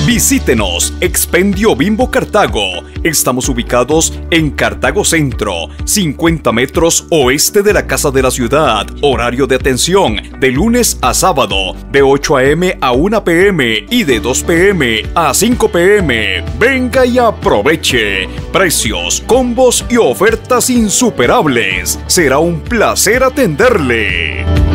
Visítenos, Expendio Bimbo Cartago. Estamos ubicados en Cartago Centro, 50 metros oeste de la Casa de la Ciudad. Horario de atención de lunes a sábado, de 8 a.m. a 1 p.m. y de 2 p.m. a 5 p.m. Venga y aproveche. Precios, combos y ofertas insuperables. Será un placer atenderle.